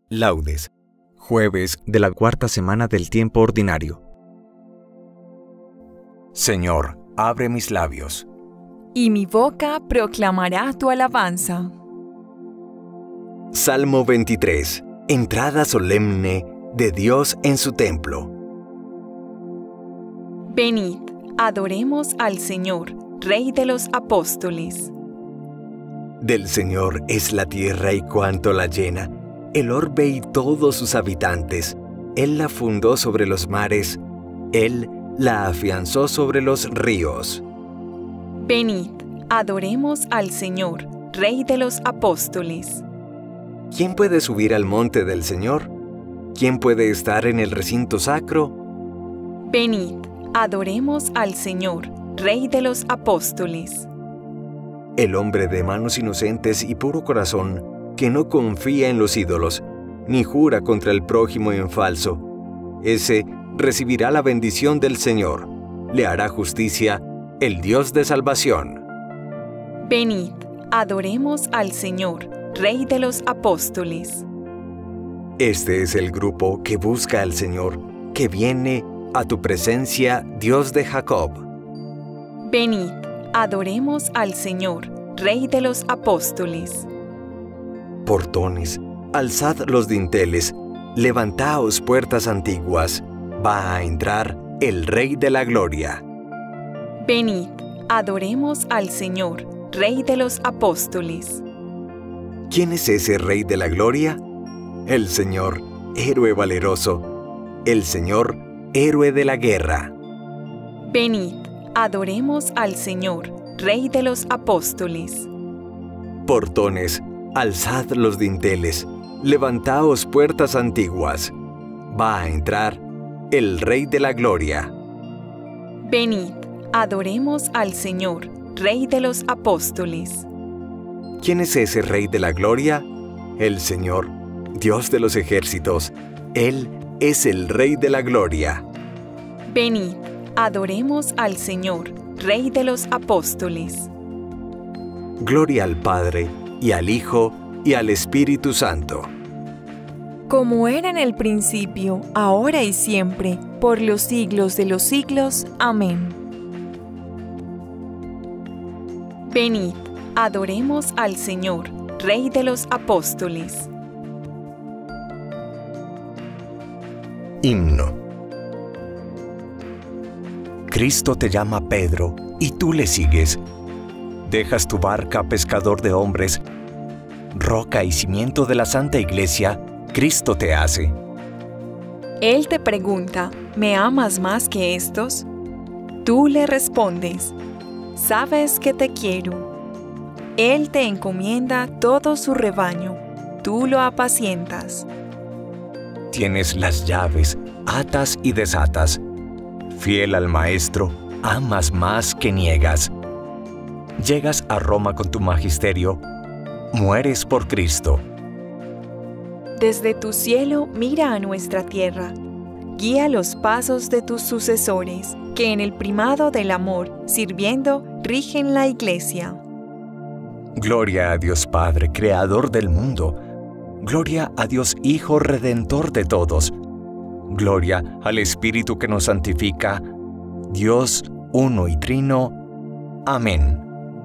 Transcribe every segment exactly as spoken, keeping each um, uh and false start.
Laudes, jueves de la cuarta semana del tiempo ordinario. Señor, abre mis labios, y mi boca proclamará tu alabanza. Salmo veintitrés. Entrada solemne de Dios en su templo. Venid, adoremos al Señor, Rey de los apóstoles. Del Señor es la tierra y cuanto la llena, el orbe y todos sus habitantes. Él la fundó sobre los mares, Él la afianzó sobre los ríos. Venid, adoremos al Señor, Rey de los apóstoles. ¿Quién puede subir al monte del Señor? ¿Quién puede estar en el recinto sacro? Venid, adoremos al Señor, Rey de los apóstoles. El hombre de manos inocentes y puro corazón, que no confía en los ídolos, ni jura contra el prójimo en falso, ese recibirá la bendición del Señor, le hará justicia el Dios de salvación. Venid, adoremos al Señor, Rey de los apóstoles. Este es el grupo que busca al Señor, que viene a tu presencia, Dios de Jacob. Venid, adoremos al Señor, Rey de los apóstoles. Portones, alzad los dinteles, levantaos puertas antiguas, va a entrar el Rey de la Gloria. Venid, adoremos al Señor, Rey de los apóstoles. ¿Quién es ese Rey de la Gloria? El Señor, héroe valeroso, el Señor, héroe de la guerra. Venid, adoremos al Señor, Rey de los apóstoles. Portones, alzad los dinteles, levantaos puertas antiguas, va a entrar el Rey de la Gloria. Venid, adoremos al Señor, Rey de los apóstoles. ¿Quién es ese Rey de la Gloria? El Señor, Dios de los ejércitos. Él es el Rey de la Gloria. Venid, adoremos al Señor, Rey de los apóstoles. Gloria al Padre, y al Hijo, y al Espíritu Santo. Como era en el principio, ahora y siempre, por los siglos de los siglos. Amén. Venid, adoremos al Señor, Rey de los apóstoles. Himno. Cristo te llama Pedro, y tú le sigues. Dejas tu barca, pescador de hombres. Roca y cimiento de la Santa Iglesia, Cristo te hace. Él te pregunta, ¿me amas más que estos? Tú le respondes, sabes que te quiero. Él te encomienda todo su rebaño, tú lo apacientas. Tienes las llaves, atas y desatas. Fiel al Maestro, amas más que niegas. Llegas a Roma con tu magisterio, mueres por Cristo. Desde tu cielo mira a nuestra tierra. Guía los pasos de tus sucesores, que en el primado del amor, sirviendo, rigen la Iglesia. Gloria a Dios Padre, Creador del mundo. Gloria a Dios Hijo, Redentor de todos. Gloria al Espíritu que nos santifica. Dios uno y trino. Amén.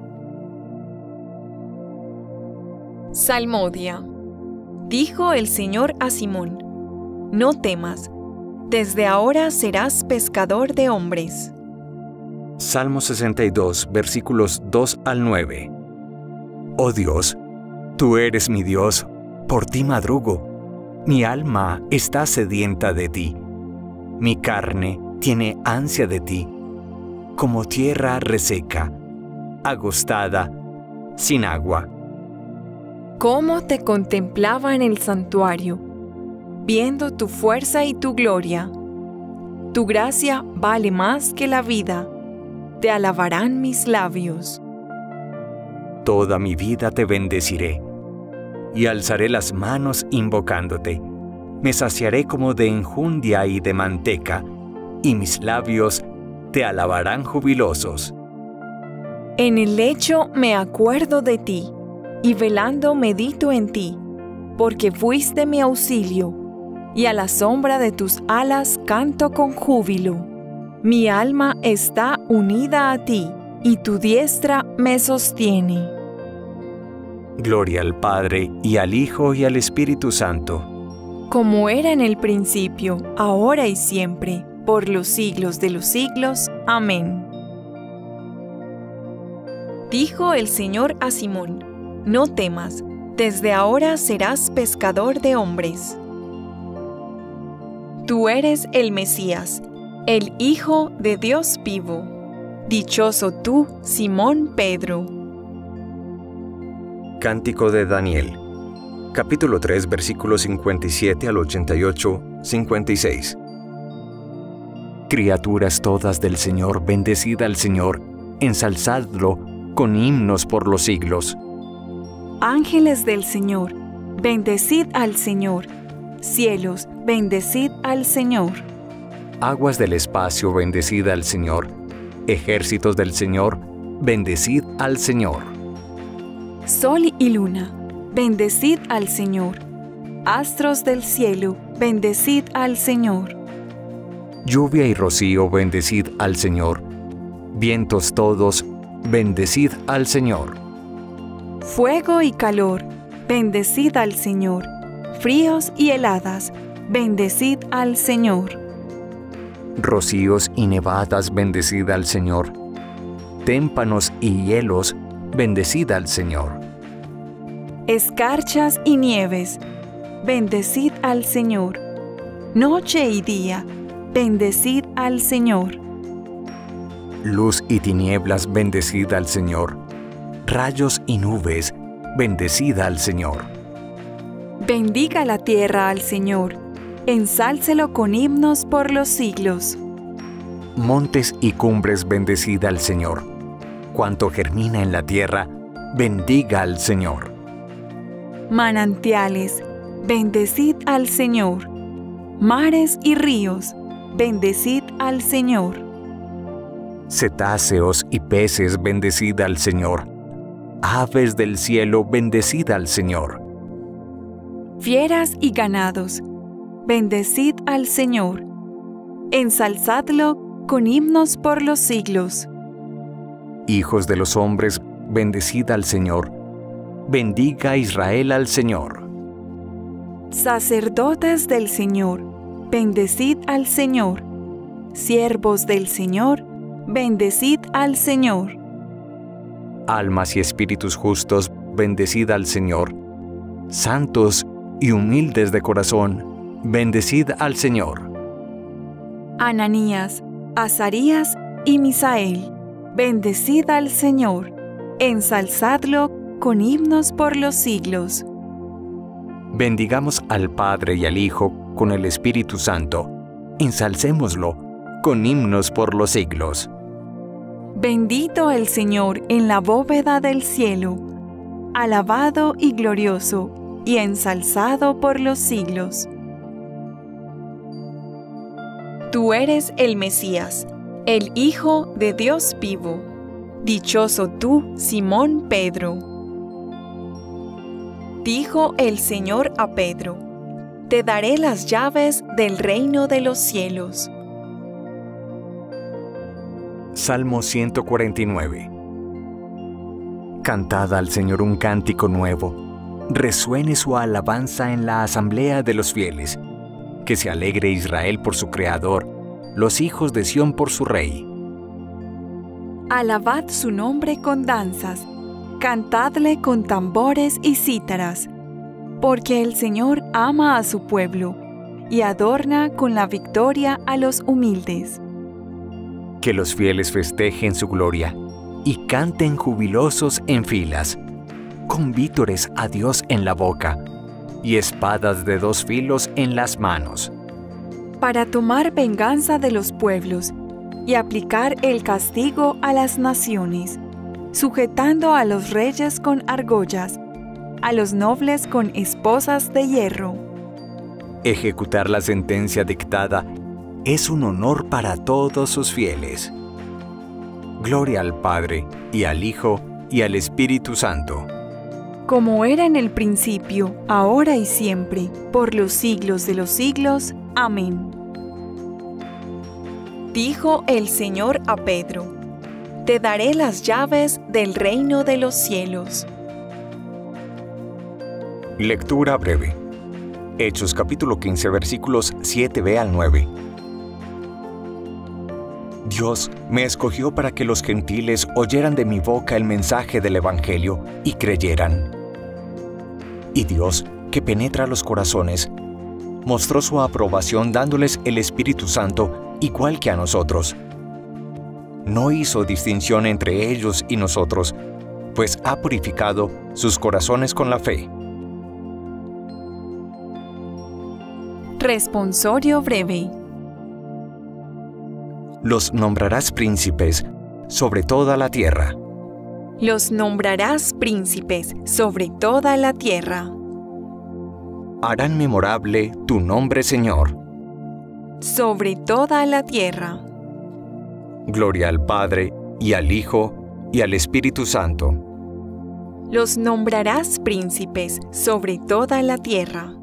Salmodia. Dijo el Señor a Simón, no temas, desde ahora serás pescador de hombres. Salmo sesenta y dos, versículos dos al nueve. Oh Dios, tú eres mi Dios, por ti madrugo. Mi alma está sedienta de ti. Mi carne tiene ansia de ti, como tierra reseca, agostada, sin agua. ¿Cómo te contemplaba en el santuario, viendo tu fuerza y tu gloria? Tu gracia vale más que la vida, te alabarán mis labios. Toda mi vida te bendeciré, y alzaré las manos invocándote. Me saciaré como de enjundia y de manteca, y mis labios te alabarán jubilosos. En el lecho me acuerdo de ti, y velando medito en ti. porque fuiste mi auxilio, y a la sombra de tus alas canto con júbilo. Mi alma está unida a ti, y tu diestra me sostiene. Gloria al Padre, y al Hijo, y al Espíritu Santo. Como era en el principio, ahora y siempre, por los siglos de los siglos. Amén. Dijo el Señor a Simón: no temas, desde ahora serás pescador de hombres. Tú eres el Mesías, el Hijo de Dios vivo. Dichoso tú, Simón Pedro. Cántico de Daniel, capítulo tres, versículos cincuenta y siete al ochenta y ocho, cincuenta y seis. Criaturas todas del Señor, bendecid al Señor, ensalzadlo con himnos por los siglos. Ángeles del Señor, bendecid al Señor. Cielos, bendecid al Señor. Aguas del espacio, bendecid al Señor. Ejércitos del Señor, bendecid al Señor. Sol y luna, bendecid al Señor. Astros del cielo, bendecid al Señor. Lluvia y rocío, bendecid al Señor. Vientos todos, bendecid al Señor. Fuego y calor, bendecid al Señor. Fríos y heladas, bendecid al Señor. Rocíos y nevadas, bendecid al Señor. Témpanos y hielos, bendecid al Señor. Escarchas y nieves, bendecid al Señor. Noche y día, bendecid al Señor. Luz y tinieblas, bendecid al Señor. Rayos y nubes, bendecid al Señor. Bendiga la tierra al Señor, ensálcelo con himnos por los siglos. Montes y cumbres, bendecid al Señor. Cuanto germina en la tierra, bendiga al Señor. Manantiales, bendecid al Señor. Mares y ríos, bendecid al Señor. Cetáceos y peces, bendecid al Señor. Aves del cielo, bendecid al Señor. Fieras y ganados, bendecid al Señor. Ensalzadlo con himnos por los siglos. Hijos de los hombres, bendecid al Señor. Bendiga Israel al Señor. Sacerdotes del Señor, bendecid al Señor. Siervos del Señor, bendecid al Señor. Almas y espíritus justos, bendecid al Señor. Santos y humildes de corazón, bendecid al Señor. Ananías, Azarías y Misael, bendecid al Señor. Ensalzadlo con himnos por los siglos. Bendigamos al Padre y al Hijo con el Espíritu Santo. Ensalcémoslo con himnos por los siglos. Bendito el Señor en la bóveda del cielo, alabado y glorioso y ensalzado por los siglos. Tú eres el Mesías, el Hijo de Dios vivo. Dichoso tú, Simón Pedro. Dijo el Señor a Pedro: te daré las llaves del reino de los cielos. Salmo ciento cuarenta y nueve. Cantad al Señor un cántico nuevo. Resuene su alabanza en la asamblea de los fieles. Que se alegre Israel por su Creador, los hijos de Sión por su Rey. Alabad su nombre con danzas, cantadle con tambores y cítaras, porque el Señor ama a su pueblo y adorna con la victoria a los humildes. Que los fieles festejen su gloria y canten jubilosos en filas, con vítores a Dios en la boca y espadas de dos filos en las manos, para tomar venganza de los pueblos y aplicar el castigo a las naciones, sujetando a los reyes con argollas, a los nobles con esposas de hierro. Ejecutar la sentencia dictada es un honor para todos sus fieles. Gloria al Padre, y al Hijo, y al Espíritu Santo. como era en el principio, ahora y siempre, por los siglos de los siglos. Amén. Dijo el Señor a Pedro: Te daré las llaves del reino de los cielos. Lectura breve. Hechos capítulo quince versículos siete b al nueve. Dios me escogió para que los gentiles oyeran de mi boca el mensaje del Evangelio y creyeran. Y Dios, que penetra los corazones, mostró su aprobación dándoles el Espíritu Santo igual que a nosotros. No hizo distinción entre ellos y nosotros, pues ha purificado sus corazones con la fe. Responsorio breve. Los nombrarás príncipes sobre toda la tierra. Los nombrarás príncipes sobre toda la tierra. Harán memorable tu nombre, Señor. Sobre toda la tierra. Gloria al Padre, y al Hijo, y al Espíritu Santo. Los nombrarás príncipes sobre toda la tierra.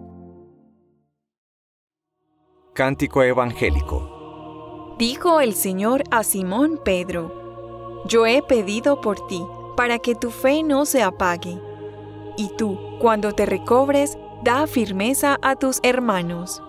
Cántico evangélico. Dijo el Señor a Simón Pedro: Yo he pedido por ti, para que tu fe no se apague. Y tú, cuando te recobres, da firmeza a tus hermanos.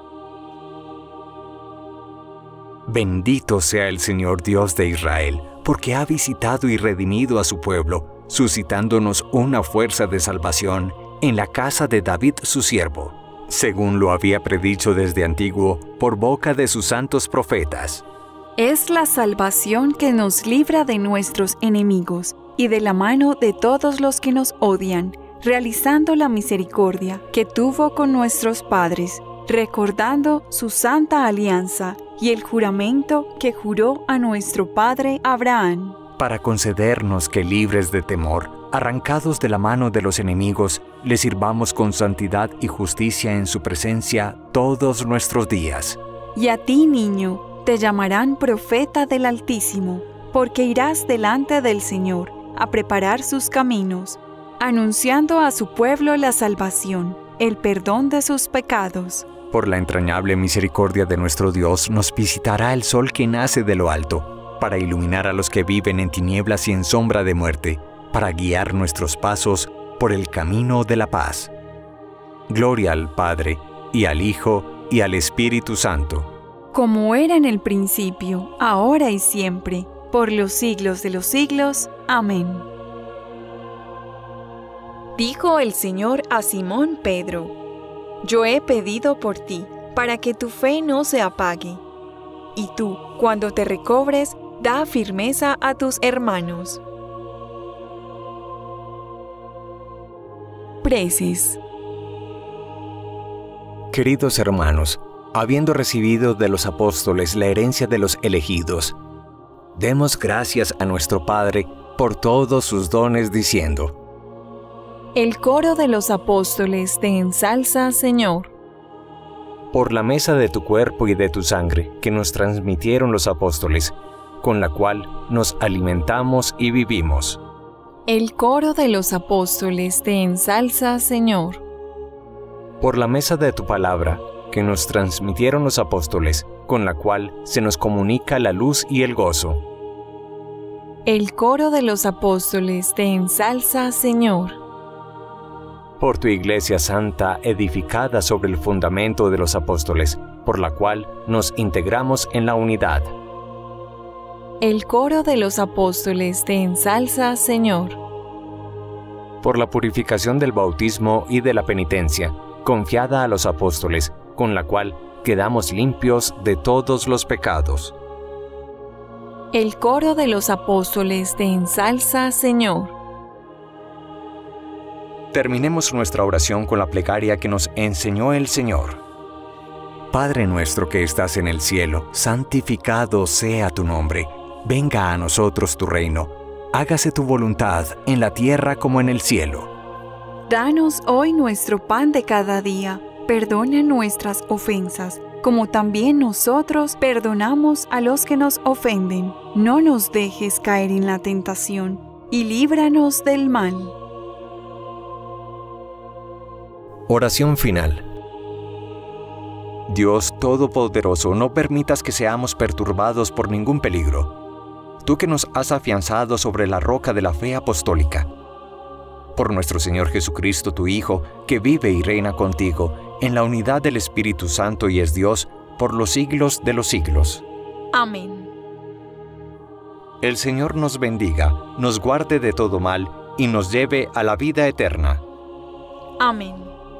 Bendito sea el Señor Dios de Israel, porque ha visitado y redimido a su pueblo, suscitándonos una fuerza de salvación en la casa de David su siervo, según lo había predicho desde antiguo por boca de sus santos profetas. Es la salvación que nos libra de nuestros enemigos y de la mano de todos los que nos odian, realizando la misericordia que tuvo con nuestros padres, recordando su santa alianza y el juramento que juró a nuestro padre Abraham, para concedernos que, libres de temor, arrancados de la mano de los enemigos, le sirvamos con santidad y justicia en su presencia todos nuestros días. Y a ti, niño, te llamarán profeta del Altísimo, porque irás delante del Señor a preparar sus caminos, anunciando a su pueblo la salvación, el perdón de sus pecados. Por la entrañable misericordia de nuestro Dios nos visitará el sol que nace de lo alto, para iluminar a los que viven en tinieblas y en sombra de muerte, para guiar nuestros pasos por el camino de la paz. Gloria al Padre, y al Hijo, y al Espíritu Santo. Como era en el principio, ahora y siempre, por los siglos de los siglos. Amén. Dijo el Señor a Simón Pedro: Yo he pedido por ti, para que tu fe no se apague. Y tú, cuando te recobres, da firmeza a tus hermanos. Preces. Queridos hermanos, habiendo recibido de los apóstoles la herencia de los elegidos, demos gracias a nuestro Padre por todos sus dones, diciendo: El coro de los apóstoles te ensalza, Señor. Por la mesa de tu cuerpo y de tu sangre que nos transmitieron los apóstoles, con la cual nos alimentamos y vivimos. El coro de los apóstoles te ensalza, Señor. Por la mesa de tu palabra que nos transmitieron los apóstoles, con la cual se nos comunica la luz y el gozo. El coro de los apóstoles te ensalza, Señor. Por tu Iglesia Santa, edificada sobre el fundamento de los apóstoles, por la cual nos integramos en la unidad. El coro de los apóstoles te ensalza, Señor. Por la purificación del bautismo y de la penitencia, confiada a los apóstoles, con la cual quedamos limpios de todos los pecados. El coro de los apóstoles te ensalza, Señor. Terminemos nuestra oración con la plegaria que nos enseñó el Señor. Padre nuestro que estás en el cielo, santificado sea tu nombre. Venga a nosotros tu reino. Hágase tu voluntad en la tierra como en el cielo. Danos hoy nuestro pan de cada día. Perdona nuestras ofensas, como también nosotros perdonamos a los que nos ofenden. No nos dejes caer en la tentación, y líbranos del mal. Oración final. Dios Todopoderoso, no permitas que seamos perturbados por ningún peligro. Tú que nos has afianzado sobre la roca de la fe apostólica. Por nuestro Señor Jesucristo, tu Hijo, que vive y reina contigo, en la unidad del Espíritu Santo y es Dios, por los siglos de los siglos. Amén. El Señor nos bendiga, nos guarde de todo mal y nos lleve a la vida eterna. Amén.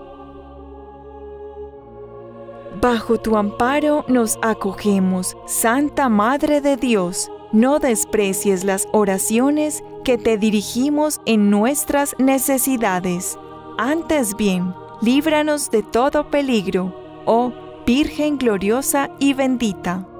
Bajo tu amparo nos acogemos, Santa Madre de Dios. No desprecies las oraciones que te dirigimos en nuestras necesidades. Antes bien, líbranos de todo peligro, oh Virgen gloriosa y bendita.